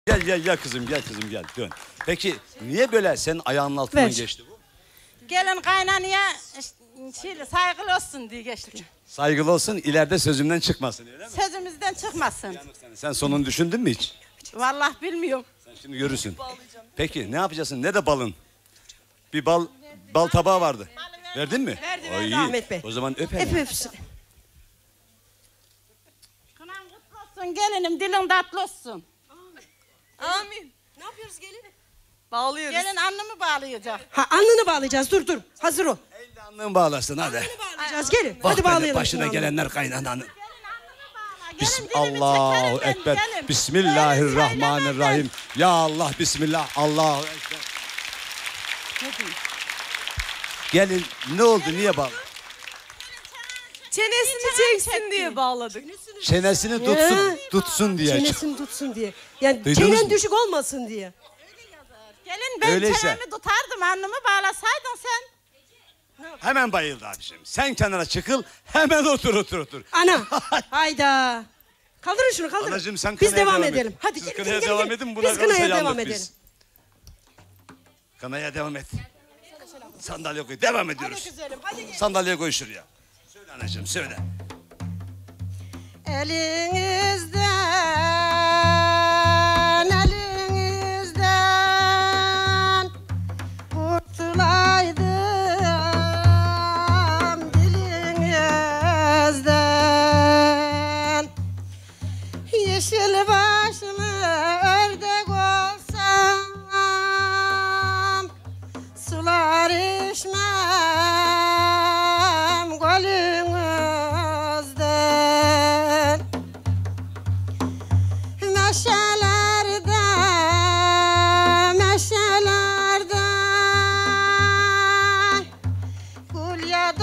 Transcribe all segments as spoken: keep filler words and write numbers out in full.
Gel gel gel kızım gel kızım gel dön. Peki niye böyle senin ayağının altından Ver. geçti bu? Gelin kaynanaya şey, saygılı olsun diye geçti. Saygılı olsun ileride sözümden çıkmasın öyle mi? Sözümüzden çıkmasın. Sen, sen sonunu düşündün mü hiç? Vallahi bilmiyorum. Sen şimdi görürsün. Peki ne yapacaksın? Ne de balın? Bir bal bal tabağı vardı. Verdin mi? Verdi, O verdi iyi. Ahmet Bey. O zaman öp Hep hele. öpsün. Kınan kutlu olsun gelinim, dilin tatlı olsun. Amin. Ne yapıyoruz gelin? Bağlıyoruz. Gelin alnımı bağlayacak. Ha alnını bağlayacağız. Dur dur. Hazır ol. Elle alnını bağlasın hadi. Alnını bağlayacağız. Gelin. Bak Hadi hele, bağlayalım. başına şunu. gelenler kaynananı. Gelin alnımı bağla. Bis Gelin dilimi Allahu çekerim ben, Ekber. gelin. Bismillahirrahmanirrahim. Ya Allah bismillah. Allahu Ekber. Gelin ne oldu niye bağlı? Çenesini çeksin diye bağladık. Çenesini tutsun tutsun diye. Çenesini tutsun diye. Yani Duydunuz çenen mu? düşük olmasın diye. Gelin ben Öyleyse. çenemi tutardım, alnımı bağlasaydın sen. Hemen bayıldı abiciğim. Sen kenara çıkıl hemen otur otur otur. Ana. Hayda. Kaldırın şunu kaldırın. Anacığım sen Biz kanaya devam devam et. edelim. Hadi Siz gelin, kanaya gelin, devam gelin. edin, buna Biz kanaya kalırsa devam yandık edelim. biz. Kanaya devam et. Sandalye koy. Devam ediyoruz. Güzelim hadi gelin. Sandalye koy şuraya. Söyle anacığım söyle. Elinizden, elinizden kurtulaydım dilinizden. Yeşil başlı ördek olsam sular içmem gölünüzden. Meşelerde, meşelerde gül ya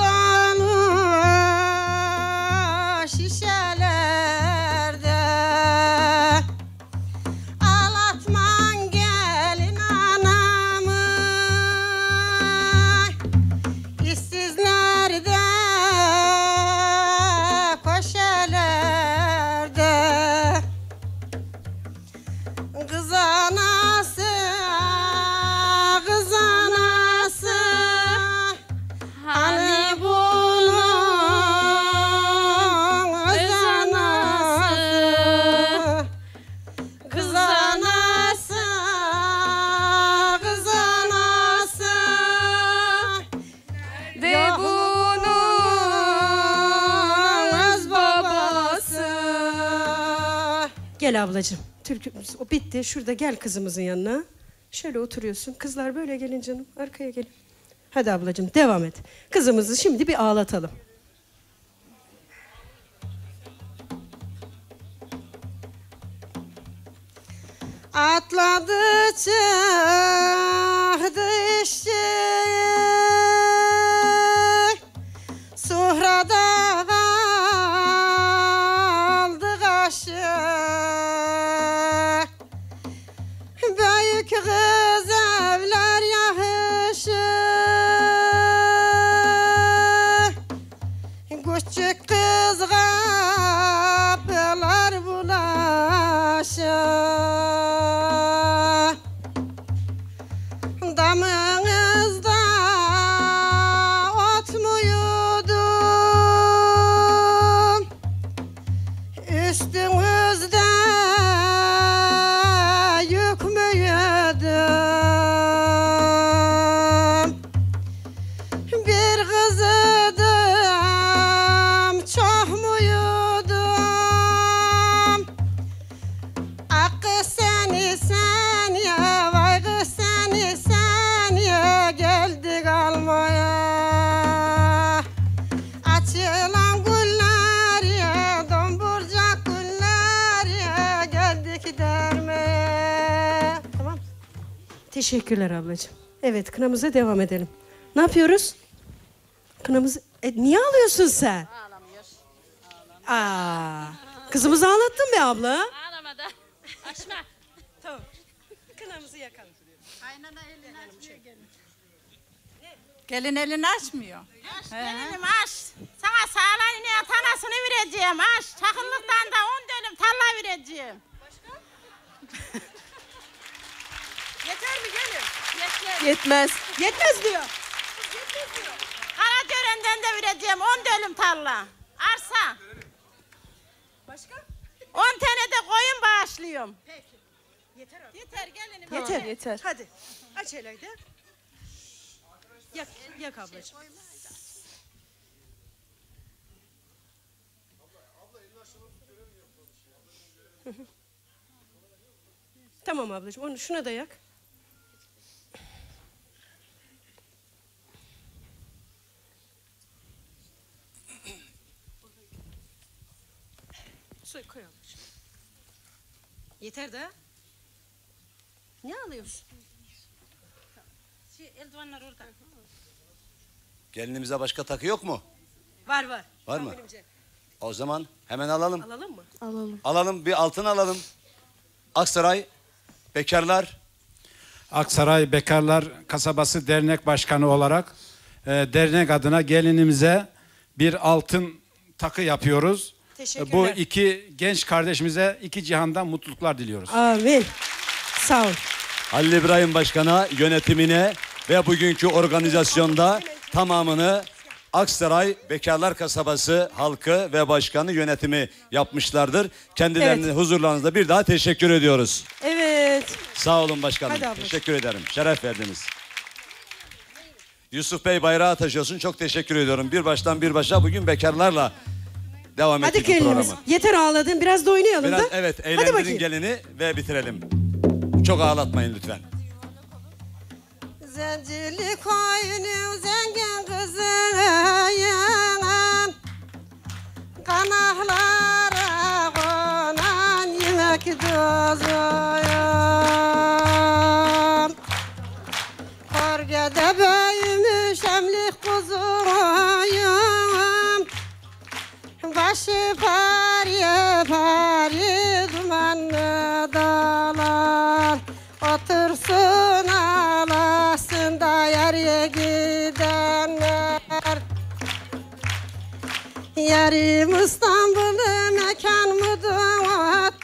donu şişelerde ağlatman gelin anamı işsizlerde köşelerde. Kız anası, kız anası, hani bunun öz anası. Kız anası, kız anası, Ve bunun öz babası. Gel ablacığım. Türkümüz o bitti. Şurada gel kızımızın yanına. Şöyle oturuyorsun. Kızlar böyle gelin canım. Arkaya gelin. Hadi ablacığım devam et. Kızımızı şimdi bir ağlatalım. atladı çıktı eşeğe, Suhra'da kaldı kaşık. Büyük kız evler yakışır, küçük kız kapılar bulaşır. Damınızda ot mu yudum, üstünüzde yük mü yudum? Bir kızıdım, çok mu yudum? Hakkı seni sen ya, vay kız seni sen ya, geldik almaya. Açılan güller ya, domburcak güller ya, geldik dermeye. Tamam. Teşekkürler ablacığım. Evet kınamıza devam edelim. Ne yapıyoruz? Kınamızı... E, niye ağlıyorsun sen? Ağlamıyor. Aa, kızımızı ağlattın be abla. Ağlamadı. Açma. Tamam. Kınamızı yakalım. Kaynana elini açmıyor gelin. Gelin elini açmıyor. Aç gelinim aç. Sana sağlayın ya tanasını vereceğim aç. Çakıllıktan da on dönüm tarla vereceğim. Yetmez. Yetmez diyor. Karagören'den de vereceğim on dönüm tarla. Arsa. Başka? on tane de koyun bağışlıyorum. Peki. Yeter abi. Yeter gelinim. Tamam, Yeter. yeter. Hadi. Aç hele de. Yak, yak ablacığım. Tamam ablacığım, onu şuna da yak. Su koy ablacığım. Yeter de. Ne alıyorsun? Şey, eldivenler orada. Gelinimize başka takı yok mu? Var var. Var mı? Tahminimce. O zaman hemen alalım. Alalım mı? Alalım. Alalım, bir altın alalım. Aksaray Bekarlar Aksaray Bekarlar Kasabası Dernek Başkanı olarak e, dernek adına gelinimize bir altın takı yapıyoruz. Teşekkürler. Bu iki genç kardeşimize iki cihandan mutluluklar diliyoruz. Amin. Sağ ol. Halil İbrahim Başkan'a, yönetimine ve bugünkü organizasyonda tamamını Aksaray Bekarlar Kasabası halkı ve başkanı yönetimi yapmışlardır. Kendilerine Evet. huzurlarınızda bir daha teşekkür ediyoruz. Evet. Sağ olun başkanım. Hadi ablacığım. Teşekkür ederim. Şeref verdiniz. Yusuf Bey bayrağı taşıyorsun. Çok teşekkür ediyorum. Bir baştan bir başa bugün bekarlarla devam Hadi ettik bu gelinimiz. programı. Yeter ağladın. Biraz da oynayalım Biraz da. evet Hadi eğlendirin bakayım. gelini ve bitirelim. Çok ağlatmayın lütfen. Zencili koyunu zengin kızıyım, kanahlara konan yemek dozuyum. Korgede büyümüş emlik kuzuyum, başı pari pari dumanlı dağlar. Otursun alasında yarıya gidenler. Yarım İstanbul'u mekan mıdır?